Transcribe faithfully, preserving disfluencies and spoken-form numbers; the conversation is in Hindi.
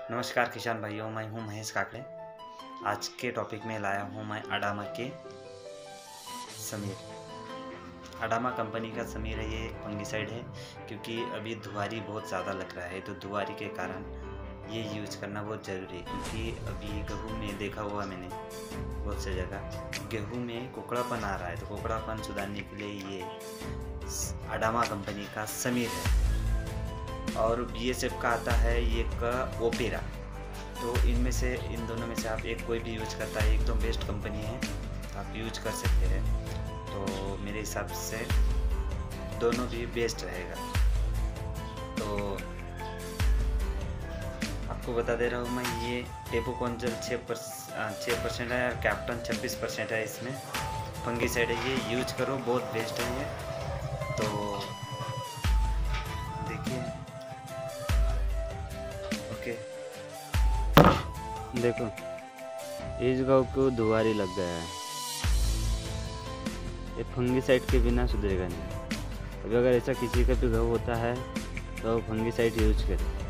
नमस्कार किसान भाइयों, मैं हूं महेश काकड़े। आज के टॉपिक में लाया हूं मैं अडामा के समीर। अडामा कंपनी का समीर है, ये फंगिसाइड है क्योंकि अभी धुआरी बहुत ज़्यादा लग रहा है, तो धुआरी के कारण ये यूज करना बहुत ज़रूरी है। क्योंकि अभी गेहूँ में देखा हुआ मैंने बहुत सी जगह गेहूँ में कोकड़ापन आ रहा है, तो कोकड़ापन सुधारने के लिए ये अडामा कंपनी का समीर है। और बीएसएफ का आता है ये का ओपेरा। तो इनमें से इन दोनों में से आप एक कोई भी यूज करता है, एकदम बेस्ट कंपनी है, आप यूज कर सकते हैं। तो मेरे हिसाब से दोनों भी बेस्ट रहेगा। तो आपको बता दे रहा हूँ मैं, ये टेपोकोंजल छः परसेंट है और कैप्टन छब्बीस परसेंट है। इसमें फंगिसाइड है, ये यूज करो, बहुत बेस्ट है ये। तो देखिए, ओके देखो इस गाँव को धुआरी लग गया है, ये फंगिसाइड के बिना सुधरेगा नहीं। अभी अगर ऐसा किसी का भी गाँव होता है तो फंगिसाइड यूज करें।